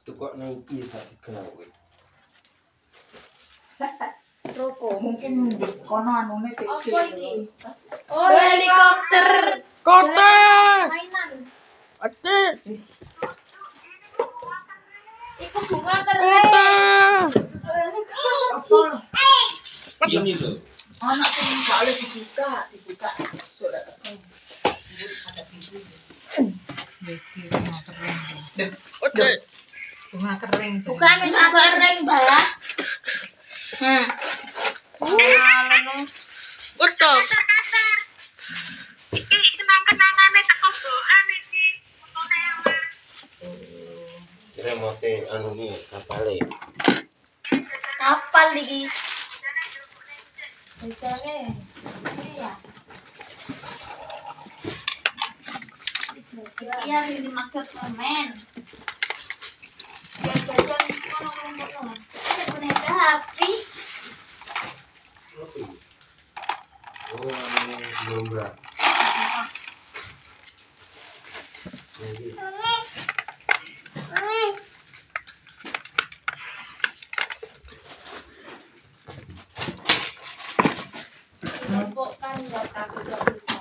Tukok nang iki tak digawe. Ropo. Mungkin di kono anune sik Apa cilik. iki? Oh, helikopter. Kota. Mainan. Ate. Iku bunga keren. Kota. Apa? Ini lho. Anak sing jale dibuka. Sudah ketemu. Ada pintu. Iki bunga kering. Ate. Bunga kering. Bukan wis kering, Mbak. Nah. Kota. Iki kenang-kenangane teko boan iki. Fotone ama. Remote anu ni kapale. Kapal iki. Bicane. Iya. Iya sing dimaksud permen. Jajan kono-kono. Ada boneka Happy. Oke. Oh, anu lomba. Jadi, Kelompok kan ya tapi gak bisa.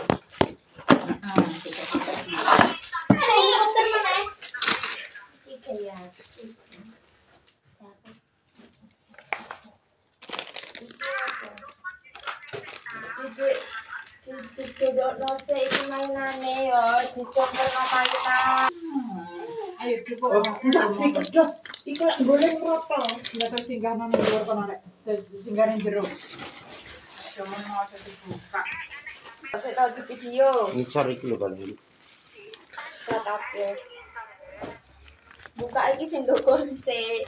Helikopter mana? Iki ya. Duduk nose iki mainane yo, dicompelno mainan. Ayo coba. Oh, enggak dikedot. Iki lak golek rotol. Enggak tersinggah nang luar kono rek. Tersinggah nang jero. Cuma mau dibuka. Kasih tau di video. ngisor iki lho paling. Tatape. Buka iki sing nggo kursi.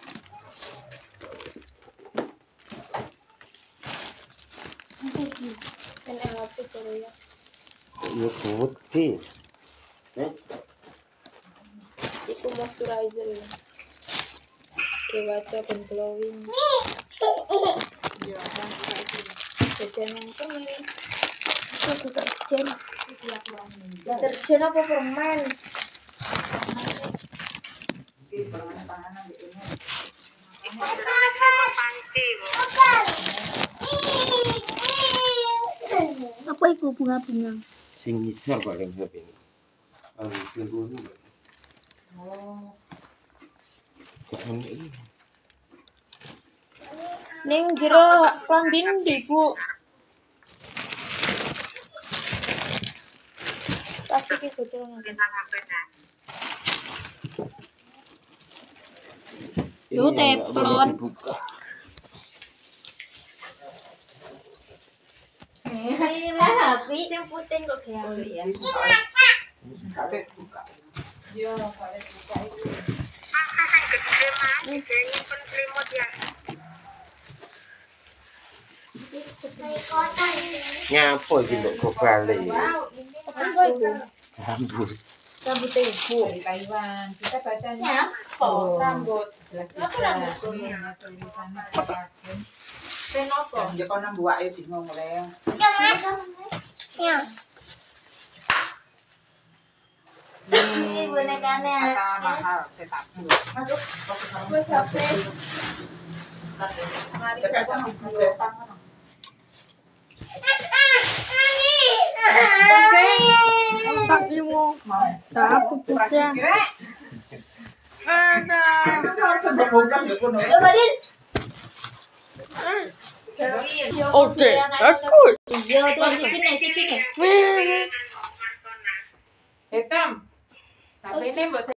Kena hati Korea. Iya putih. Itu moisturizer ya. Kewaca dan glowing. Ya, kan itu. Jajan yang permen. Itu deterjen. Deterjen apa permen? Iki permen panganan di ini. Iku tulis sama panci. Apa itu bunga-bunga? Sing ngisor paling HP ini. Anu sing ngono. Oh, Kok ini iki? Ning jero klambin ndi, Bu? Pasti ki bocor nang. Yo, Ini yang nggak boleh teflon. dibuka. Lah, Happy sing putih kok gawe ya. kasih buka. Yo, kare buka itu. Masa sing gede mah dia nyimpen selimut ya. Nyapo iki lho kok balik. Apa itu? Rambut. Rambut ibu. Dari Taiwan. Kita bacanya. Nyapa rambut? Kenapa rambut? Tulisannya pakai. Kenapa? Ya kono mbuake bingung le. Ya. Ini bonekanya. Kata mahal cetak. Aduh, gue sampai. Mari kita buka pangan. Kakimu. Tak pecah. Ada. Lo Badin. Oke, takut. Iya, terus di sini. Wih. Hitam. Tapi ini buat